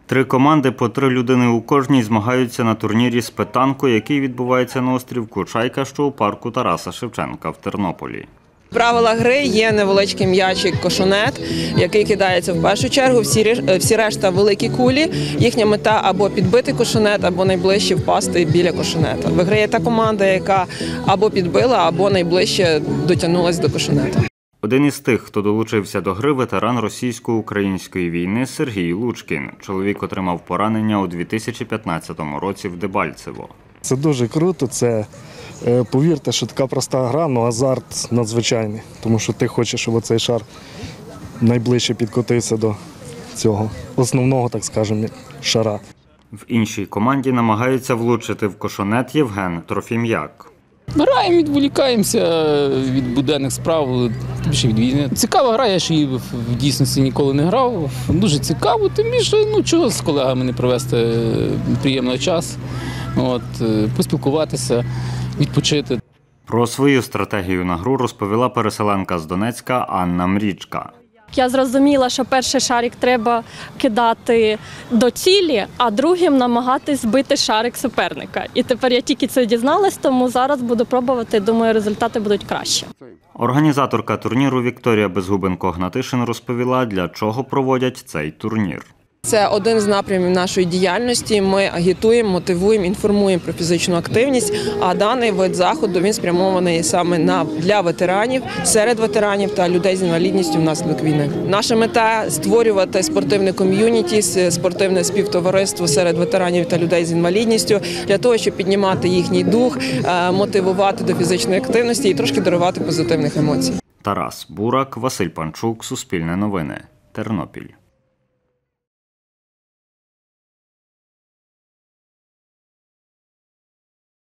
3 команди по 3 людини у кожній змагаються на турнірі з петанку, який відбувається на острівку Чайка, що у парку Тараса Шевченка в Тернополі. В правилах гри є невеличкий м'ячик кошонет, який кидається в першу чергу, всі решта великі кулі. Їхня мета або підбити кошонет, або найближче впасти біля кошонета. Виграє та команда, яка або підбила, або найближче дотягнулася до кошонета. Один із тих, хто долучився до гри, ветеран російсько-української війни Сергій Лучкін. Чоловік отримав поранення у 2015 році в Дебальцево. Це дуже круто, повірте, що така проста гра, але азарт надзвичайний. Тому що ти хочеш, щоб цей шар найближче підкотився до цього основного, так скажемо, шара. В іншій команді намагаються влучити в кошонет Євген Трофім'як. Граємо, відволікаємося від буденних справ, більше від війни. Цікава гра, я ж її в дійсності ніколи не грав. Дуже цікаво, тим більше, чого з колегами не провести приємний час, поспілкуватися, відпочити. Про свою стратегію на гру розповіла переселенка з Донецька Анна Мрічка. Я зрозуміла, що перший шарик треба кидати до цілі, а другим намагатись збити шарик суперника. І тепер я тільки це дізналась, тому зараз буду пробувати, думаю, результати будуть кращі. Організаторка турніру Вікторія Безгубенко-Гнатишин розповіла, для чого проводять цей турнір. Це один з напрямів нашої діяльності. Ми агітуємо, мотивуємо, інформуємо про фізичну активність, а даний вид заходу він спрямований саме для ветеранів, серед ветеранів та людей з інвалідністю внаслідок війни. Наша мета – створювати спортивне ком'юніті, спортивне співтовариство серед ветеранів та людей з інвалідністю, для того, щоб піднімати їхній дух, мотивувати до фізичної активності і трошки дарувати позитивних емоцій. Тарас Бурак, Василь Панчук, Суспільне новини, Тернопіль.